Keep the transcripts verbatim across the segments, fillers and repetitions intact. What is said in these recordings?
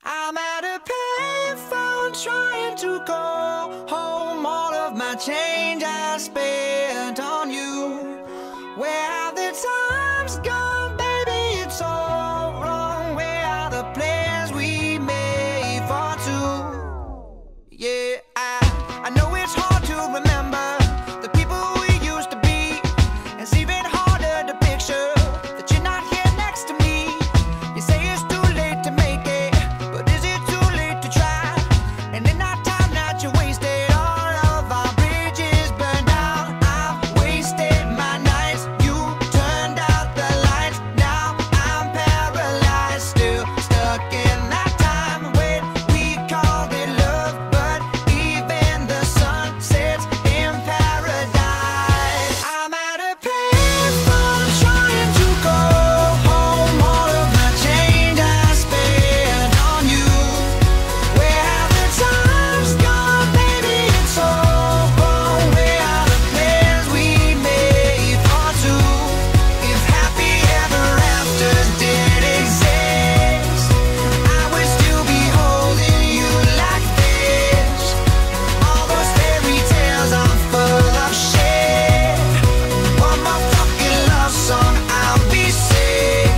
I'm at a payphone trying to call home all of my change I spent on you. Where have the times gone, baby? It's all wrong. Where are the plans we made for two? Yeah, I, I know it's hard to remember the people we used to be. It's even harder to picture that you're not here next to me. You say it's too late to make it, but is it too late to try? And in that time that you wasted, all of our bridges burned down. I've wasted my nights, you turned out the lights. Now I'm paralyzed, still stuck in that time when we called it love. But even the sun sets in paradise. I'm at a payphone trying to go home all of my change I spent on you. Where have the times gone, baby? It's all wrong. Where are the plans we made for two? If happy ever afters did exist, I would still be holding you like this. All those fairy tales are full of shit. One more fucking love song, I'll be sick.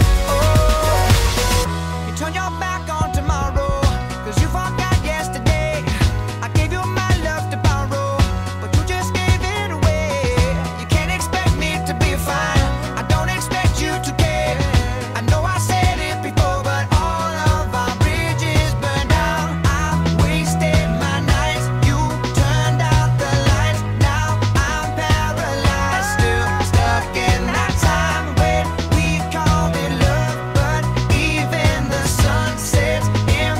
Oh, you turn your back on tomorrow, cause you forgot yesterday. I gave you my love to borrow, but you just gave it away. You can't expect me to be fine, I don't expect you to care. I know I said it before, but all of our bridges burned down. I've wasted my nights, you turned out the lights. Now I'm paralyzed, still stuck in that time when we called it love. But even the sun sets in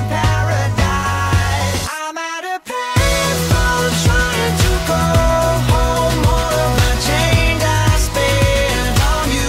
paradise. I'm at a payphone trying to go home all of my change I spent on you.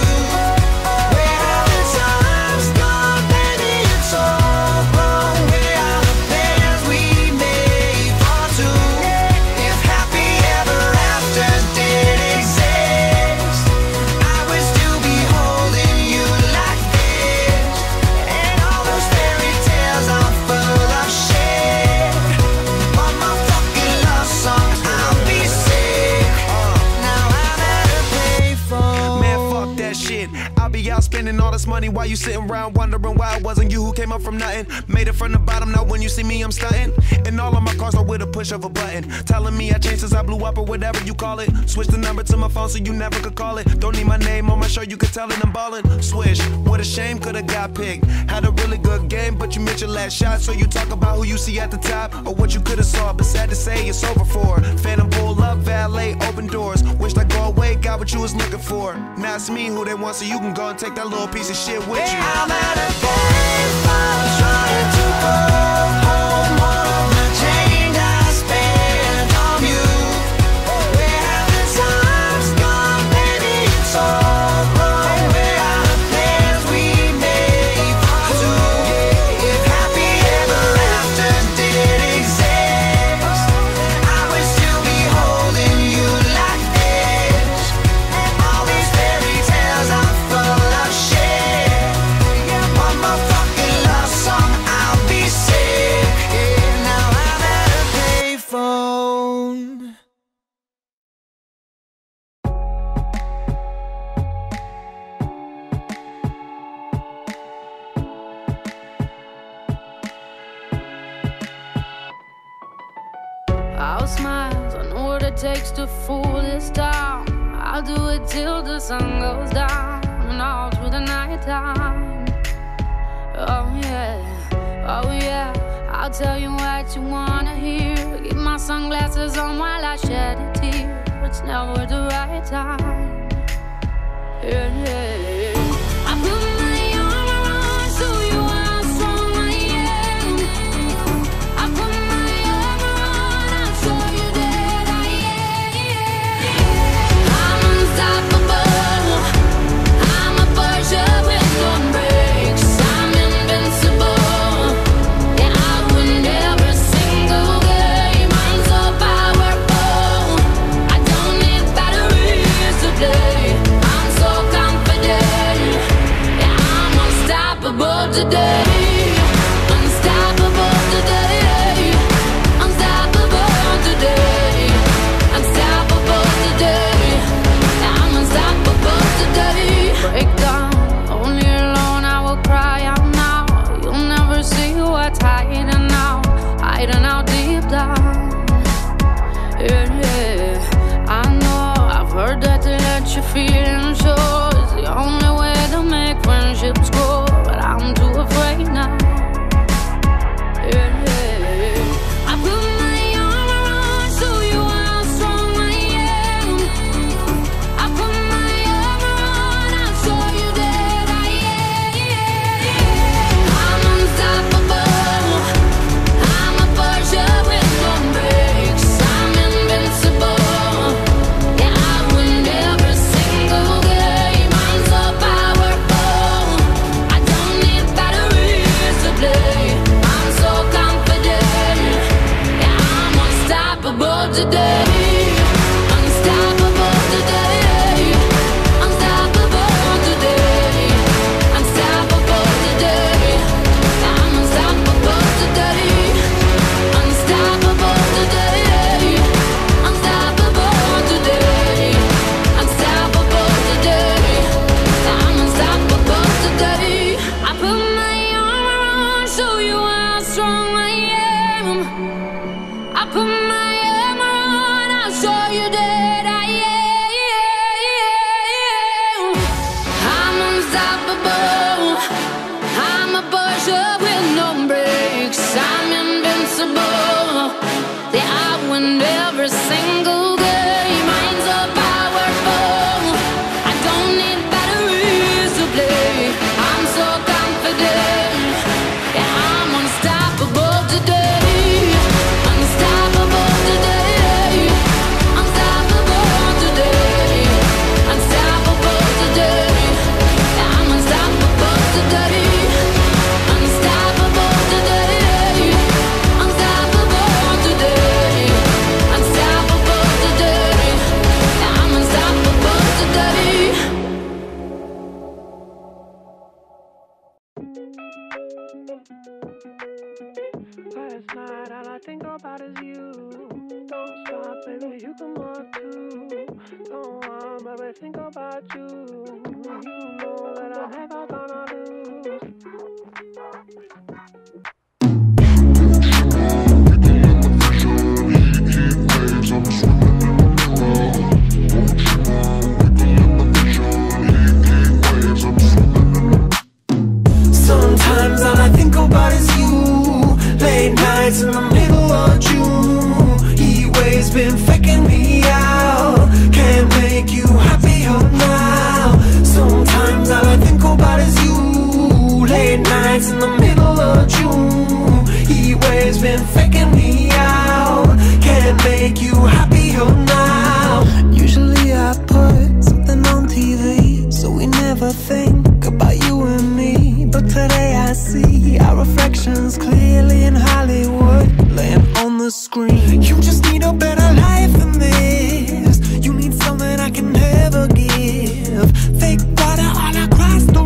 Where have the times gone, baby? It's all wrong. Where are the plans we made for two? If happy ever afters did exist, I would still be holding you like this. And all those fairy tales are full of shit. One more fucking love song, I'll be sick. Now I'm at a payphone. Man, fuck that shit. I'll be out spending all this money while you sitting around wondering why it wasn't you who came up from nothing. Made it from the bottom, now when you see me, I'm stunting. And all of my cars are with a push of a button. Telling me I changed since I blew up or whatever you call it. Switch the number to my phone so you never could call it. Don't need my name on my shirt, you could tell it I'm ballin'. Swish, what a shame, could've got picked. Had a really good game, but you missed your last shot. So you talk about who you see at the top or what you could've saw. But sad to say, it's over for. Phantom pull up, valet, open doors. Wished I go away, got what you was looking for. Now it's me who they want, so you can go and take that little piece of shit with you. I'm at a payphone trying to go home all of my change I spent on you. Where have the times gone, baby? It's all wrong. Where are the plans we made for two? If happy ever afters did exist, I would still be holding you like this. And all these fairy tales are full of shit. One more fucking love song, I'll be sick. Now I'm at a payphone. I'll smile, I know what it takes to fool this town. I'll do it till the sun goes down and all through the night time. Oh yeah, oh yeah, I'll tell you what you wanna hear. Keep my sunglasses on while I shed a tear. It's never the right time. Yeah, yeah, yeah. I put my arm around so you are strong, I am. I put my arm around, I'll show you that I am. I'm unstoppable. I'm a Porsche with no brakes. I'm invincible. Yeah, I win every single game. I'm so powerful. I don't need batteries to play. I'm so confident. Yeah, I'm unstoppable today. Unstoppable. show you how strong I am. I put my armor on, I'll show you that I am. I'm unstoppable. I'm a pusher with no brakes. I'm invincible. Yeah, I win every single game. Mine's so powerful. I don't need batteries to play. I'm so confident. Yeah, I'm unstoppable today. Unstoppable today. Unstoppable today. Unstoppable today. Yeah, I'm unstoppable today. Unstoppable today. Unstoppable today. Unstoppable today. Yeah, I'm unstoppable today. Last night, all I think about is you. Don't stop, baby, you can walk too. Don't want, baby, think about you. You know that I'm never gonna lose. Sometimes all I think about is you. Late nights in the middle of June. Heat waves been faking me out. Can't make you happier now. Sometimes all I think about is you. Late nights in the middle of June. Heat waves been faking me out. Can't make you happier now. Usually I put something on T V, so we never think about you and me. But today I see our reflections clearly in Hollywood, laying on the screen. You just need a better life than this. You need something I can never give. Fake water all across the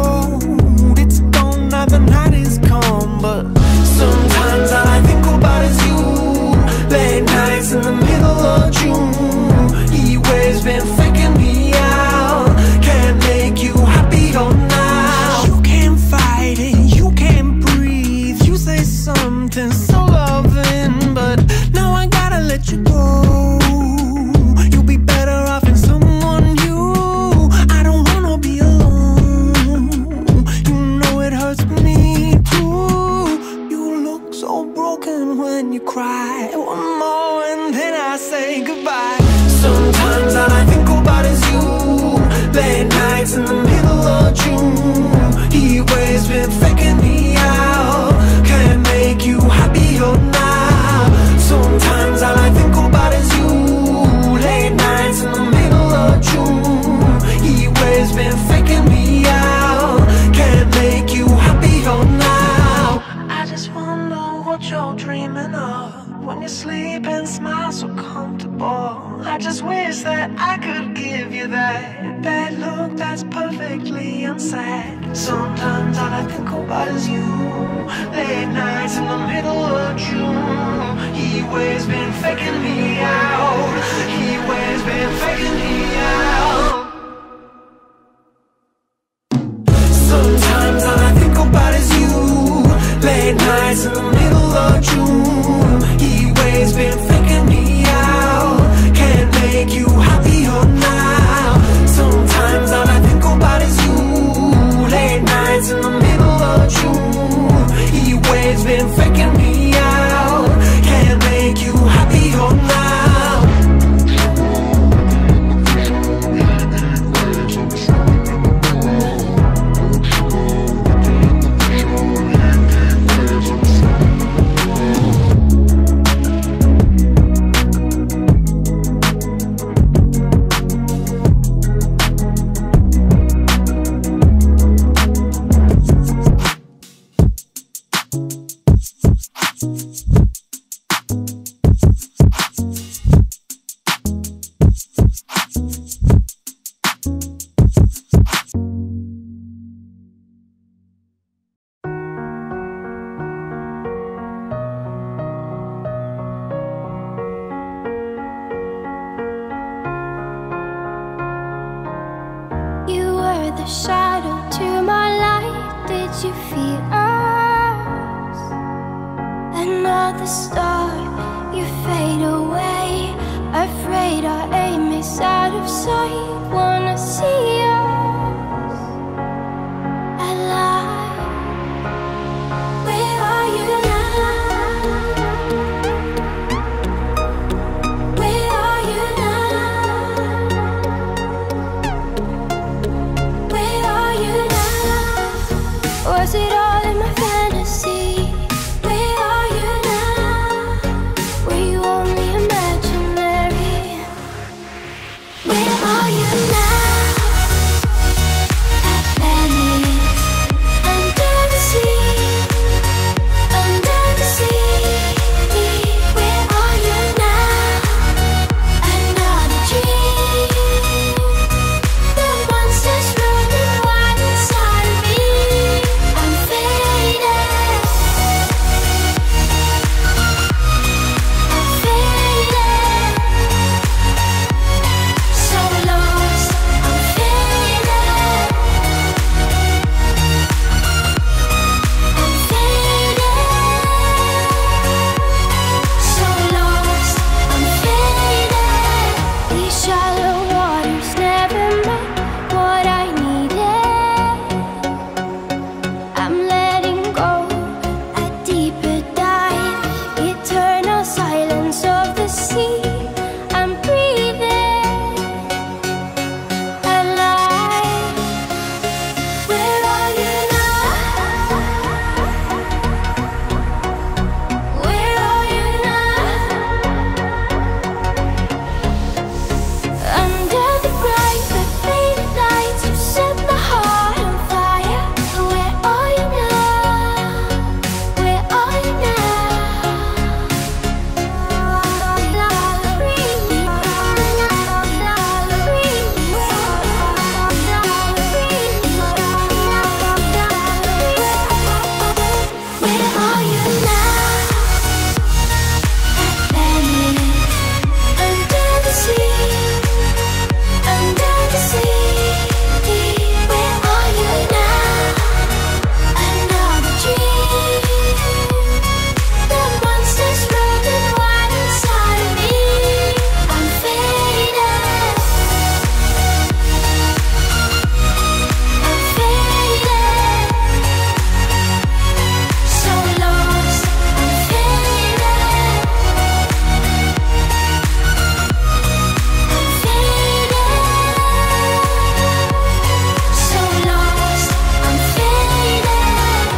road. It's gone now, the night is come. But sometimes all I think about is you. Late nights in the middle of June. Heat waves been faking me out. Can't make you happier now. You can't fight it, you can't breathe. You say something so loving, but now I gotta let you go. You'll be better off in someone new. I don't wanna be alone. You know it hurts me too. You look so broken when you cry. One more and then I say goodbye. Sometimes all I think about is you. Late nights in the middle of June. Heat waves been faking me out. Can't make you happier now. Sometimes all I think about is you. Late nights in the middle of June. Heat waves been faking me out. Can't make you happier now. I just wonder what you're dreaming of when you sleep and smile so comfortable. I just wish that I could give you that that look that's perfectly unsaid. Sometimes all I think about is you. Late nights in the middle of June. Heat waves been faking me out. Heat waves been faking me out. Sometimes all I think about is you. Late nights in the middle of June. Heat waves been faking me out. Can't make you happier now. Sometimes all I think about is you. Late nights in the middle of June. Heat waves been faking me out. Can't make you happier now. You were the shadow to my light. Did you feel us? the start, you fade away. Afraid our aim is out of sight. Wanna see us alive. Where are you now? Where are you now? Where are you now? Was it all in my fantasy? Where are you now? Were you only imaginary? Where are you now? Under the sea, under the sea. Where are you now? Another dream. The monsters running wild inside of me. I'm faded. I'm faded. So lost. I'm faded. I'm faded. So lost. I'm faded. These shallow waters never met what I needed. I'm letting go a deeper dive. Eternal silence of the sea. I'm breathing alive. Where are you now? Where are you now? Under the bright but faded lights, you set my heart on fire. Where are you now? Where are you Where are you now? Atlantic, under the sea, under the sea. Where are you now? Another dream. The monsters running wild inside of me. I'm faded. I'm faded. So lost. I'm faded. I'm faded. So lost. I'm faded.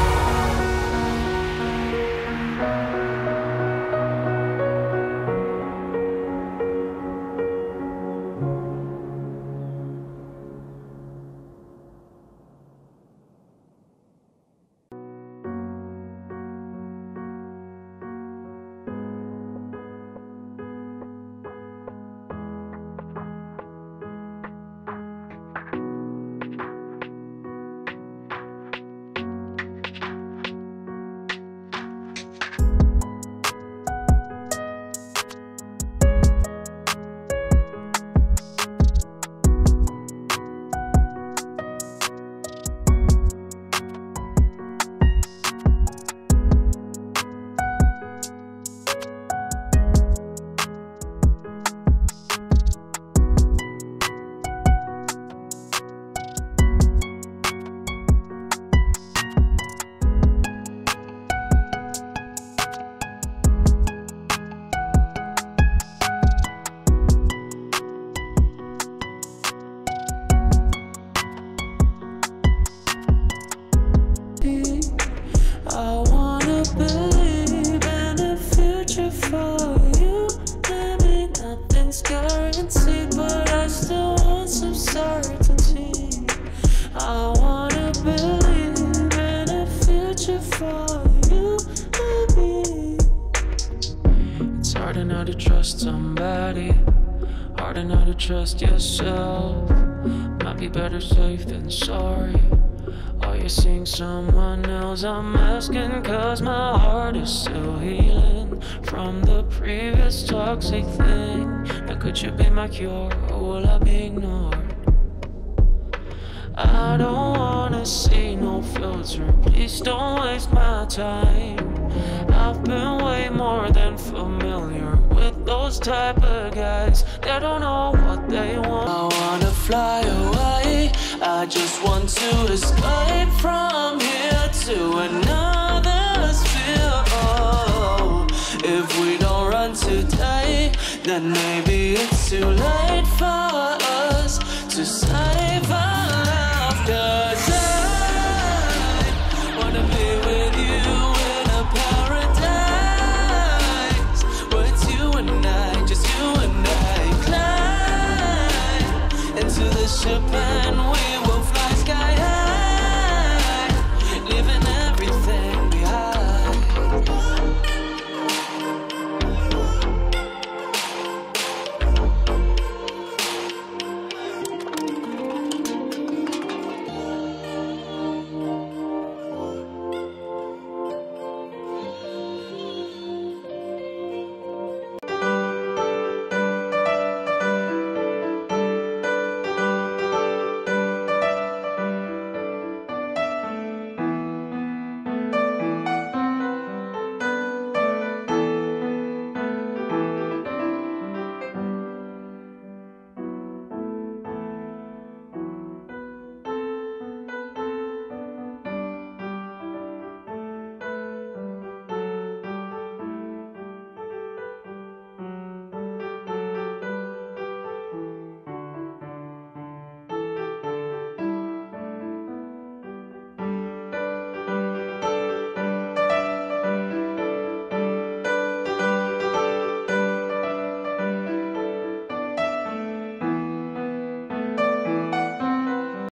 I wanna believe in a future for you. Maybe nothing's guaranteed, but I still want some certainty. I wanna believe in a future for you, baby. It's hard enough to trust somebody, hard enough to trust yourself. Might be better safe than sorry. Are you seeing someone else? I'm asking cause my heart is still healing from the previous toxic thing. Now could you be my cure, or will I be ignored? I don't wanna see no filter, please don't waste my time. I've been way more than familiar with those type of guys that don't know what they want. I wanna fly away, I just want to escape from here to another sphere. Oh, if we don't run today, then maybe it's too late for